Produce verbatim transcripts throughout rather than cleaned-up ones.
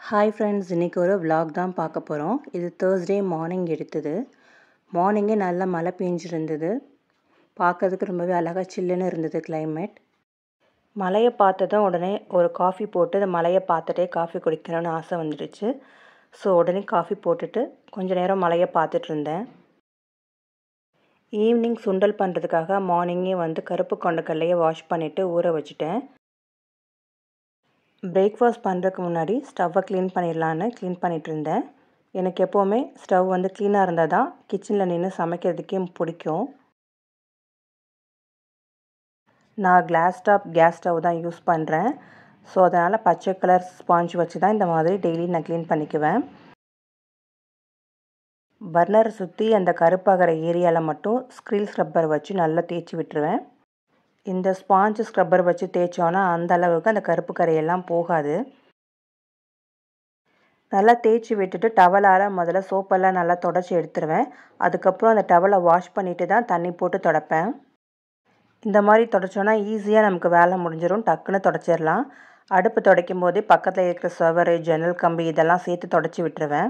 Hi friends, இன்றைக்கி ஒரு vlog தான் பார்க்க போகிறோம். இது தேர்ஸ்டே மார்னிங் எடுத்தது. மார்னிங்கே நல்லா மழை பெஞ்சிருந்தது. பார்க்கறதுக்கு ரொம்பவே அழகாக சில்லுன்னு இருந்தது கிளைமேட். மழையை பார்த்ததும் உடனே ஒரு காஃபி போட்டு அந்த மழையை பார்த்துட்டே காஃபி குடிக்கணும்னு ஆசை வந்துடுச்சு. ஸோ உடனே காஃபி போட்டுட்டு கொஞ்சம் நேரம் மழையை பார்த்துட்டு இருந்தேன். ஈவினிங் சுண்டல் பண்ணுறதுக்காக மார்னிங்கே வந்து கருப்பு கொண்டக்கடலையை வாஷ் பண்ணிவிட்டு ஊற வச்சுட்டேன். பிரேக்ஃபாஸ்ட் பண்ணுறதுக்கு முன்னாடி ஸ்டவ்வை க்ளீன் பண்ணிடலான்னு க்ளீன் பண்ணிகிட்டு இருந்தேன். எனக்கு எப்போவுமே ஸ்டவ் வந்து க்ளீனாக இருந்தால் தான் கிச்சனில் நின்று சமைக்கிறதுக்கே பிடிக்கும். நான் கிளாஸ் டாப் கேஸ் ஸ்டவ் தான் யூஸ் பண்ணுறேன். ஸோ அதனால் பச்சை கலர் ஸ்பாஞ்ச் வச்சு தான் இந்த மாதிரி டெய்லி நான் க்ளீன் பண்ணிக்குவேன். பர்னர் சுற்றி அந்த கருப்பாகிற ஏரியாவில் மட்டும் ஸ்க்ரீல் ஸ்க்ரப்பர் வச்சு நல்லா தேய்ச்சி விட்டுருவேன். இந்த ஸ்பாஞ்ச் ஸ்க்ரப்பர் வச்சு தேய்ச்சோன்னா அந்த அளவுக்கு அந்த கருப்பு கரையெல்லாம் போகாது. நல்லா தேய்ச்சி விட்டுட்டு டவலால் முதல்ல சோப்பெல்லாம் நல்லா தொடச்சி எடுத்துருவேன். அதுக்கப்புறம் அந்த டவலை வாஷ் பண்ணிவிட்டு தான் தண்ணி போட்டு துடைப்பேன். இந்த மாதிரி தொடச்சோன்னா ஈஸியாக நமக்கு வேலை முடிஞ்சிடும், டக்குன்னு தொடச்சிடலாம். அடுப்பு துடைக்கும் போதே பக்கத்தில் இருக்கிற சுவரு, ஜன்னல் கம்பி இதெல்லாம் சேர்த்து தொடச்சி விட்டுருவேன்.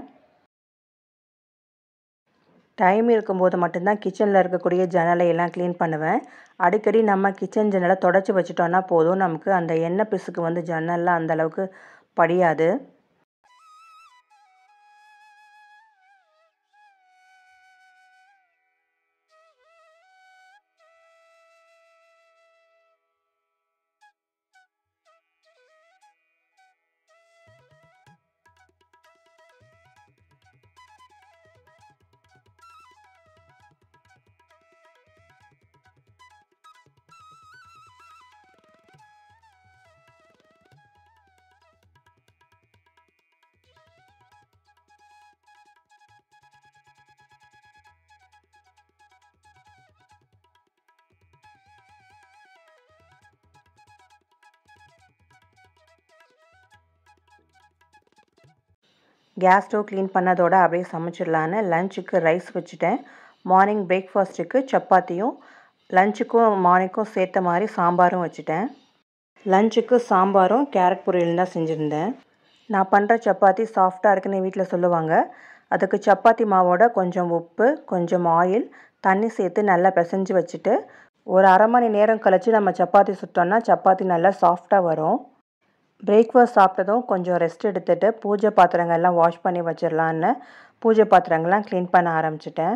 டைம் இருக்கும்போது மட்டும்தான் கிச்சனில் இருக்கக்கூடிய ஜன்னலை எல்லாம் க்ளீன் பண்ணுவேன். அடிக்கடி நம்ம கிச்சன் ஜன்னலை தொடச்சி வச்சுட்டோன்னா போதும், நமக்கு அந்த எண்ணெய் பிசுக்கு வந்து ஜன்னலில் அந்தளவுக்கு படியாது. கேஸ் ஸ்டவ் க்ளீன் பண்ணதோடு அப்படியே சமைச்சிடலான்னு லஞ்சுக்கு ரைஸ் வச்சுட்டேன். மார்னிங் பிரேக்ஃபாஸ்ட்டுக்கு சப்பாத்தியும், லஞ்சுக்கும் மார்னிங்க்கும் சேர்த்த மாதிரி சாம்பாரும் வச்சுட்டேன். லஞ்சுக்கு சாம்பாரும் கேரட் பொரியலும் தான் செஞ்சுருந்தேன். நான் பண்ணுற சப்பாத்தி சாஃப்டாக இருக்குன்னு வீட்டில் சொல்லுவாங்க. அதுக்கு சப்பாத்தி மாவோட கொஞ்சம் உப்பு, கொஞ்சம் ஆயில், தண்ணி சேர்த்து நல்லா பிசைஞ்சு வச்சுட்டு ஒரு அரை மணி நேரம் கழித்து நம்ம சப்பாத்தி சுட்டோன்னா சப்பாத்தி நல்லா சாஃப்டாக வரும். பிரேக்ஃபாஸ்ட் சாப்பிட்டதும் கொஞ்சம் ரெஸ்ட் எடுத்துகிட்டு பூஜை பாத்திரங்கள்லாம் வாஷ் பண்ணி வச்சிடலான்னு பூஜை பாத்திரங்கள்லாம் க்ளீன் பண்ண ஆரம்பிச்சிட்டேன்.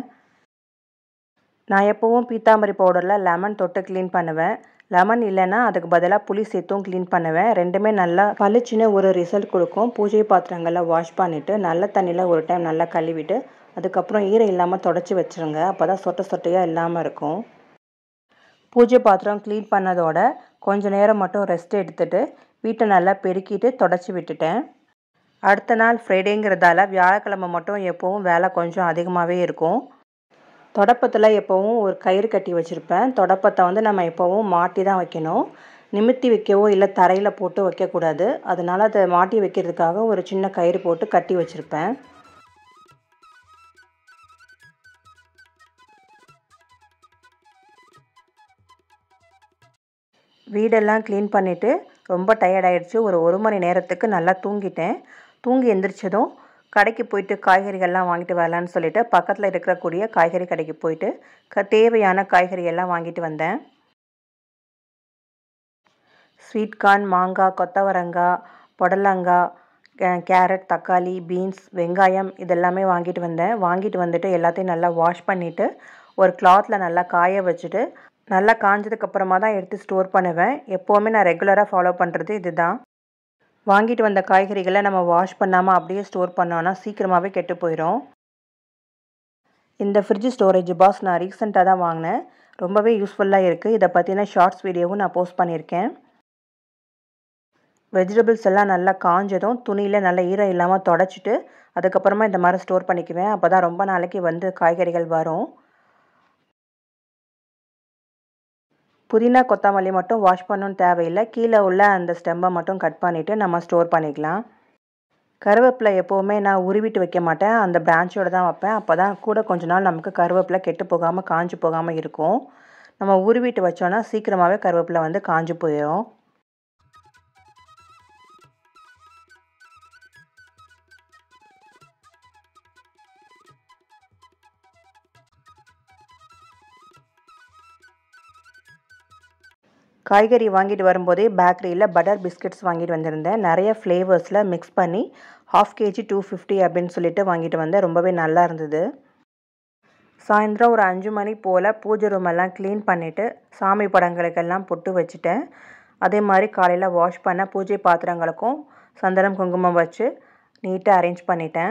நான் எப்போவும் பீத்தாம்பரி பவுடரில் லெமன் தொட்டு க்ளீன் பண்ணுவேன். லெமன் இல்லைன்னா அதுக்கு பதிலாக புளி சேர்த்தும் க்ளீன் பண்ணுவேன். ரெண்டுமே நல்லா பளிச்சுன்னு ஒரு ரிசல்ட் கொடுக்கும். பூஜை பாத்திரங்கள்லாம் வாஷ் பண்ணிவிட்டு நல்ல தண்ணியில் ஒரு டைம் நல்லா கழுவிட்டு அதுக்கப்புறம் ஈரம் இல்லாமல் தொடச்சி வச்சுருங்க. அப்போ தான் சொட்டை சொட்டையாக இல்லாமல் இருக்கும். பூஜை பாத்திரம் க்ளீன் பண்ணதோட கொஞ்சம் நேரம் மட்டும் ரெஸ்ட் எடுத்துகிட்டு வீட்டை நல்லா பெருக்கிட்டு தொடச்சி விட்டுட்டேன். அடுத்த நாள் ஃப்ரைடேங்கிறதால வியாழக்கிழமை மட்டும் எப்போவும் வேலை கொஞ்சம் அதிகமாகவே இருக்கும். தொடப்பத்தில் எப்போவும் ஒரு கயிறு கட்டி வச்சுருப்பேன். தொடப்பத்தை வந்து நம்ம எப்போவும் மாட்டி தான் வைக்கணும். நிமித்தி வைக்கவோ இல்லை தரையில் போட்டு வைக்கக்கூடாது. அதனால் அதை மாட்டி வைக்கிறதுக்காக ஒரு சின்ன கயிறு போட்டு கட்டி வச்சுருப்பேன். வீடெல்லாம் க்ளீன் பண்ணிவிட்டு ரொம்ப டயர்டாயிடுச்சு. ஒரு ஒரு மணி நேரத்துக்கு நல்லா தூங்கிட்டேன். தூங்கி எந்திரிச்சதும் கடைக்கு போயிட்டு காய்கறிகள்லாம் வாங்கிட்டு வரலான்னு சொல்லிவிட்டு பக்கத்தில் இருக்கக்கூடிய காய்கறி கடைக்கு போயிட்டு க தேவையான காய்கறியெல்லாம் வாங்கிட்டு வந்தேன். ஸ்வீட் கார்ன், மாங்காய், கொத்தவரங்காய், புடலங்காய், கேரட், தக்காளி, பீன்ஸ், வெங்காயம் இதெல்லாமே வாங்கிட்டு வந்தேன். வாங்கிட்டு வந்துட்டு எல்லாத்தையும் நல்லா வாஷ் பண்ணிவிட்டு ஒரு கிளாத்தில் நல்லா காய வச்சுட்டு நல்லா காஞ்சதுக்கப்புறமா தான் எடுத்து ஸ்டோர் பண்ணுவேன். எப்போவுமே நான் ரெகுலராக ஃபாலோ பண்ணுறது இது தான். வாங்கிட்டு வந்த காய்கறிகளை நம்ம வாஷ் பண்ணாமல் அப்படியே ஸ்டோர் பண்ணோன்னா சீக்கிரமாகவே கெட்டு போயிடும். இந்த ஃப்ரிட்ஜ் ஸ்டோரேஜ் பாக்ஸ் நான் ரீசெண்டாக தான் வாங்கினேன். ரொம்பவே யூஸ்ஃபுல்லாக இருக்குது. இதை பற்றின ஷார்ட்ஸ் வீடியோவும் நான் போஸ்ட் பண்ணியிருக்கேன். வெஜிடபிள்ஸ் எல்லாம் நல்லா காஞ்சதும் துணியில் நல்லா ஈரம் இல்லாமல் தொடச்சிட்டு அதுக்கப்புறமா இந்த மாதிரி ஸ்டோர் பண்ணிக்குவேன். அப்போ தான் ரொம்ப நாளைக்கு வந்து காய்கறிகள் வரும். புதினா, கொத்தமல்லி மட்டும் வாஷ் பண்ணணும்னு தேவையில்லை. கீழே உள்ள அந்த ஸ்டெம்பை மட்டும் கட் பண்ணிவிட்டு நம்ம ஸ்டோர் பண்ணிக்கலாம். கருவேப்பிலை எப்போவுமே நான் உருவிட்டு வைக்க மாட்டேன், அந்த பிரான்ச்சோடு தான் வைப்பேன். அப்போ தான் கூட கொஞ்ச நாள் நமக்கு கருவேப்பிலை கெட்டு போகாமல் காஞ்சு போகாமல் இருக்கும். நம்ம உருவிட்டு வச்சோன்னா சீக்கிரமாகவே கருவேப்பிலை வந்து காஞ்சு போயிடும். காய்கறி வாங்கிட்டு வரும்போதே பேக்கரியில் பட்டர் பிஸ்கட்ஸ் வாங்கிட்டு வந்திருந்தேன். நிறைய ஃப்ளேவர்ஸில் மிக்ஸ் பண்ணி ஹாஃப் கேஜி டூ ஃபிஃப்டி அப்படின்னு சொல்லிட்டு வாங்கிட்டு வந்தேன். ரொம்பவே நல்லா இருந்தது. சாயந்தரம் ஒரு அஞ்சு மணி போல் பூஜை ரூம் எல்லாம் க்ளீன் பண்ணிவிட்டு சாமி படங்களுக்கெல்லாம் பொட்டு வச்சுட்டேன். அதே மாதிரி காலையில் வாஷ் பண்ண பூஜை பாத்திரங்களுக்கும் சந்தனம் குங்குமம் வச்சு நீட்டாக அரேஞ்ச் பண்ணிட்டேன்.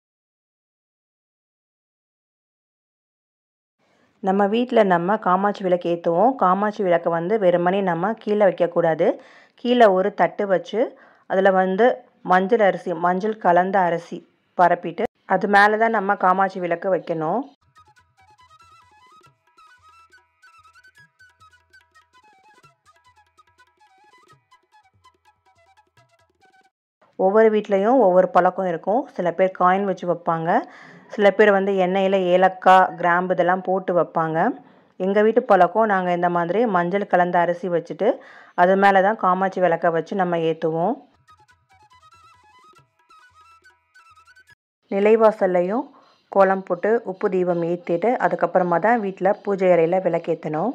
நம்ம வீட்டில் நம்ம காமாட்சி விளக்கு ஏற்றுவோம். காமாட்சி விளக்கை வந்து வெறுமனே நம்ம கீழே வைக்கக்கூடாது. கீழே ஒரு தட்டு வச்சு அதில் வந்து மஞ்சள் அரிசி மஞ்சள் கலந்த அரிசி பரப்பிட்டு அது மேலே தான் நம்ம காமாட்சி விளக்கு வைக்கணும். ஒவ்வொரு வீட்லேயும் ஒவ்வொரு பழக்கம் இருக்கும். சில பேர் காயின் வச்சு வைப்பாங்க. சில பேர் வந்து எண்ணெயில் ஏலக்காய் கிராம்பு இதெல்லாம் போட்டு வைப்பாங்க. எங்கள் வீட்டு பழக்கம் நாங்கள் இந்த மாதிரி மஞ்சள் கலந்த அரிசி வச்சுட்டு அது மேலே தான் காமாட்சி விளக்கை வச்சு நம்ம ஏற்றுவோம். நிலைவாசல்லையும் கோலம் போட்டு உப்பு தீபம் ஏற்றிட்டு அதுக்கப்புறமா தான் வீட்டில் பூஜை அறையில் விளக்கேற்றணும்.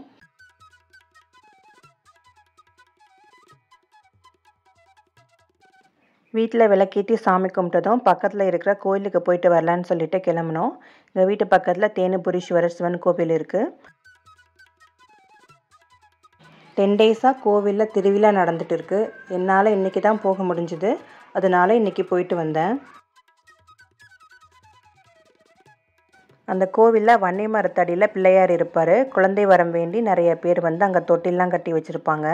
வீட்டில் விளக்கேற்றி சாமி கும்பிட்டதும் பக்கத்தில் இருக்கிற கோயிலுக்கு போயிட்டு வரலான்னு சொல்லிட்டு கிளம்பினோம். எங்கள் வீட்டு பக்கத்தில் தேனுபுரீஸ்வரர் சிவன் கோவில் இருக்குது. டென் டேஸாக கோவிலில் திருவிழா நடந்துட்டு இருக்கு. என்னால் இன்றைக்கி தான் போக முடிஞ்சுது. அதனால இன்றைக்கி போயிட்டு வந்தேன். அந்த கோவிலில் வன்னி மரத்தடியில் பிள்ளையார் இருப்பார். குழந்தை வரம் வேண்டி நிறைய பேர் வந்து அங்கே தொட்டிலாம் கட்டி வச்சுருப்பாங்க.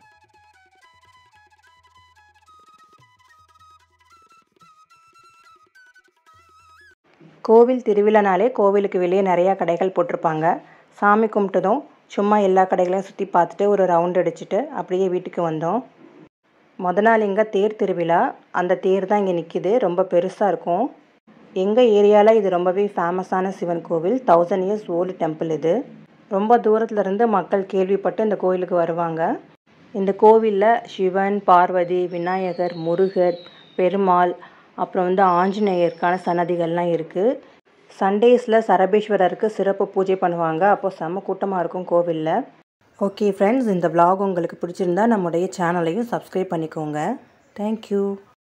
கோவில் திருவிழானாலே கோவிலுக்கு வெளியே நிறையா கடைகள் போட்டிருப்பாங்க. சாமி கும்பிட்டதும் சும்மா எல்லா கடைகளையும் சுற்றி பார்த்துட்டு ஒரு ரவுண்ட் அடிச்சுட்டு அப்படியே வீட்டுக்கு வந்தோம். முத நாள் இங்கே தேர் திருவிழா. அந்த தேர் தான் இங்கே நிற்கிது. ரொம்ப பெருசாக இருக்கும். எங்கள் ஏரியாவில் இது ரொம்பவே ஃபேமஸான சிவன் கோவில். தௌசண்ட் இயர்ஸ் ஓல்டு டெம்பிள் இது. ரொம்ப தூரத்துலேருந்து மக்கள் கேள்விப்பட்டு இந்த கோவிலுக்கு வருவாங்க. இந்த கோவிலில் சிவன், பார்வதி, விநாயகர், முருகர், பெருமாள் அப்புறம் வந்து ஆஞ்சநேயருக்கான சன்னதிகள்லாம் இருக்குது. சண்டேஸில் சரபேஸ்வரருக்கு சிறப்பு பூஜை பண்ணுவாங்க. அப்போ செம்ம கூட்டமாக இருக்கும் கோவிலில். ஓகே ஃப்ரெண்ட்ஸ், இந்த vlog உங்களுக்கு பிடிச்சிருந்தா நம்முடைய சேனலையும் சப்ஸ்கிரைப் பண்ணிக்கோங்க. தேங்க்யூ.